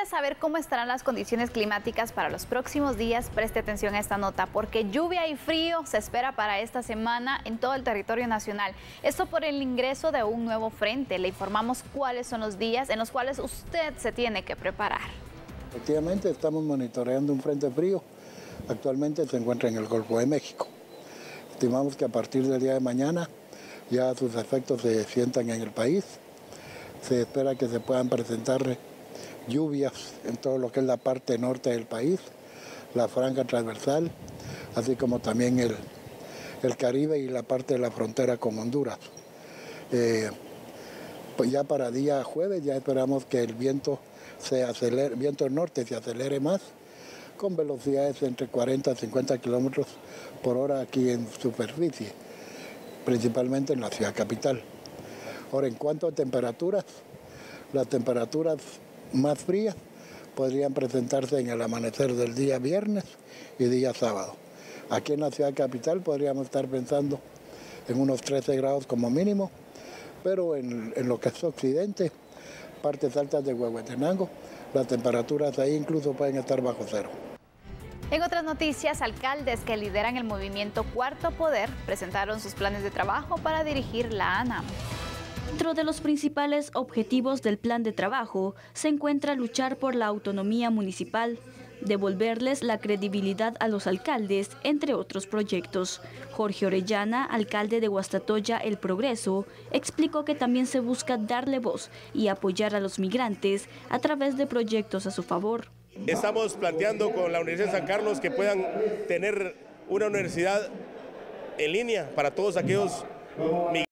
quiere saber cómo estarán las condiciones climáticas para los próximos días, preste atención a esta nota, porque lluvia y frío se espera para esta semana en todo el territorio nacional. Esto por el ingreso de un nuevo frente. Le informamos cuáles son los días en los cuales usted se tiene que preparar. Efectivamente, estamos monitoreando un frente frío. Actualmente se encuentra en el Golfo de México. Estimamos que a partir del día de mañana ya sus efectos se sientan en el país. Se espera que se puedan presentar lluvias en todo lo que es la parte norte del país, la franja transversal, así como también el Caribe y la parte de la frontera con Honduras. Pues ya para día jueves ya esperamos que el viento viento del norte se acelere más, con velocidades entre 40 a 50 kilómetros por hora aquí en superficie, principalmente en la ciudad capital. Ahora, en cuanto a temperaturas, las temperaturas más frías podrían presentarse en el amanecer del día viernes y día sábado. Aquí en la ciudad capital podríamos estar pensando en unos 13 grados como mínimo, pero en lo que es occidente, partes altas de Huehuetenango, las temperaturas ahí incluso pueden estar bajo cero. En otras noticias, alcaldes que lideran el movimiento Cuarto Poder presentaron sus planes de trabajo para dirigir la ANAM. Dentro de los principales objetivos del plan de trabajo se encuentra luchar por la autonomía municipal, devolverles la credibilidad a los alcaldes, entre otros proyectos. Jorge Orellana, alcalde de Guastatoya El Progreso, explicó que también se busca darle voz y apoyar a los migrantes a través de proyectos a su favor. Estamos planteando con la Universidad de San Carlos que puedan tener una universidad en línea para todos aquellos migrantes